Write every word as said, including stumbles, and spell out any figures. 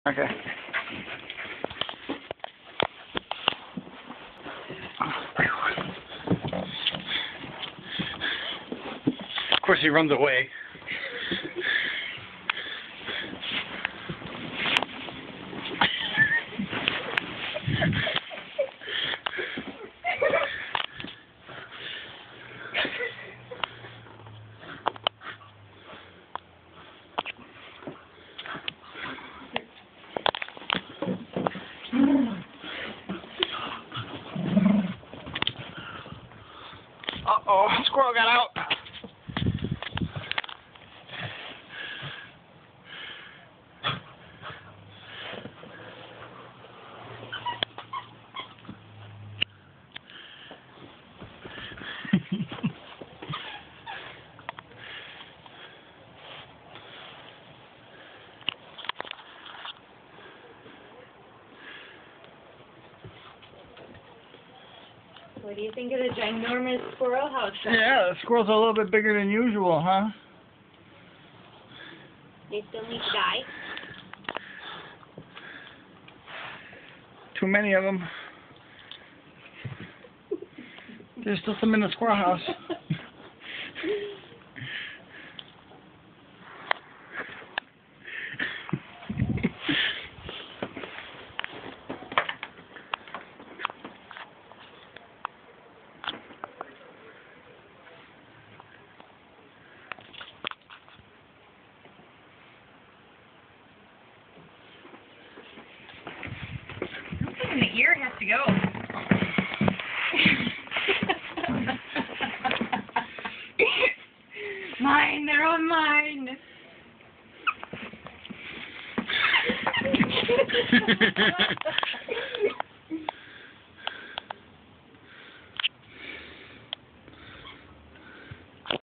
Okay. Of course, he runs away. Uh-oh, squirrel got out. What do you think of the ginormous squirrel house? Yeah, the squirrel's a little bit bigger than usual, huh? They still need to die? Too many of them. There's still some in the squirrel house. The ear has to go. Mine, they're on mine.